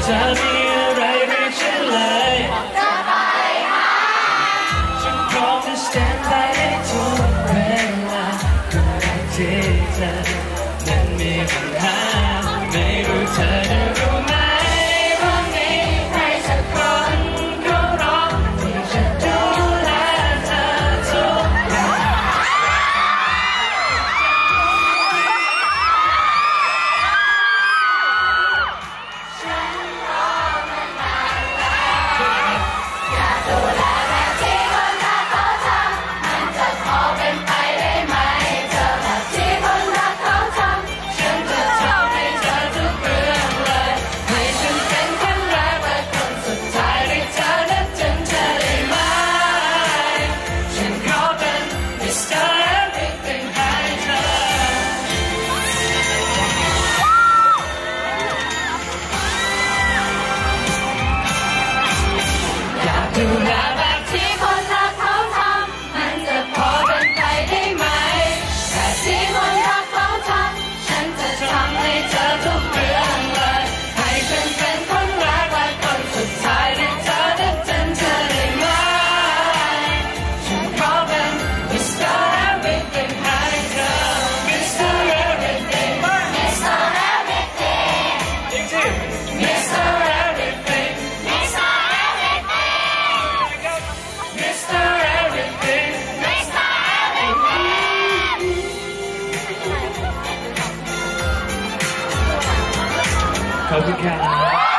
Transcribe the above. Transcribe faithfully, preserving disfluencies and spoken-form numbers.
อมีอะไรเรียกฉันเลยจะไปหาฉันพร้อมจะ stand by ให้ทุกเวลาเมื่อไรที่เธอนั้นมีปัญหาไม่รู้เธอจะรู้ไหมว่ามีใครสักคนเขารอที่จะดูแลเธอทุกอย่างดูแลแบบที่คนรักเขาทำมันจะพอเป็นไปได้ไหมแบบที่คนรักเขาทำฉันจะทำให้เธอทุกเรื่องเลยให้ฉันเป็นคนแรกและคนสุดท้ายที่เธอได้เจอเธอได้ไหมฉันขอเป็น มิสเตอร์ Everything ให้เธอ มิสเตอร์ Everything มิสเตอร์ Everything จริงๆ มิสเตอร์ Everything Mister Everything Mister Everything ขอบคุณครับ